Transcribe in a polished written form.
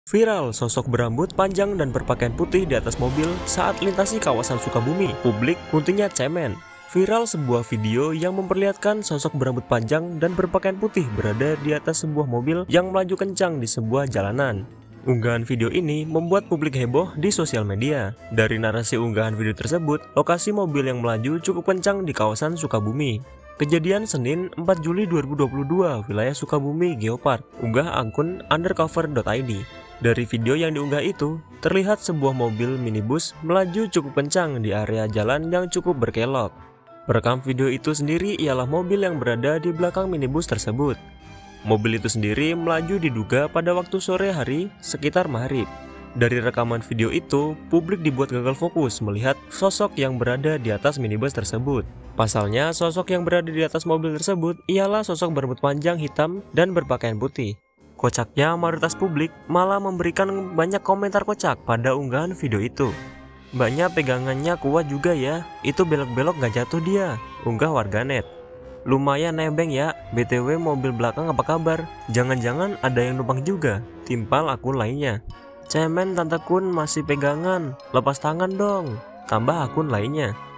Viral sosok berambut panjang dan berpakaian putih di atas mobil saat lintasi kawasan Sukabumi. Publik kuntingnya cemen. Viral sebuah video yang memperlihatkan sosok berambut panjang dan berpakaian putih berada di atas sebuah mobil yang melaju kencang di sebuah jalanan. Unggahan video ini membuat publik heboh di sosial media. Dari narasi unggahan video tersebut, lokasi mobil yang melaju cukup kencang di kawasan Sukabumi. Kejadian Senin 4 Juli 2022, wilayah Sukabumi Geopark, unggah akun undercover.id. Dari video yang diunggah itu, terlihat sebuah mobil minibus melaju cukup kencang di area jalan yang cukup berkelok. Perekam video itu sendiri ialah mobil yang berada di belakang minibus tersebut. Mobil itu sendiri melaju diduga pada waktu sore hari sekitar maghrib. Dari rekaman video itu, publik dibuat gagal fokus melihat sosok yang berada di atas minibus tersebut. Pasalnya, sosok yang berada di atas mobil tersebut ialah sosok berambut panjang hitam dan berpakaian putih. Kocaknya, mayoritas publik malah memberikan banyak komentar kocak pada unggahan video itu. Mbaknya pegangannya kuat juga ya, itu belok-belok gak jatuh dia, unggah warganet. Lumayan nebeng ya, BTW mobil belakang apa kabar? Jangan-jangan ada yang numpang juga, timpal akun lainnya. Cemen Tante Kun masih pegangan, lepas tangan dong, tambah akun lainnya.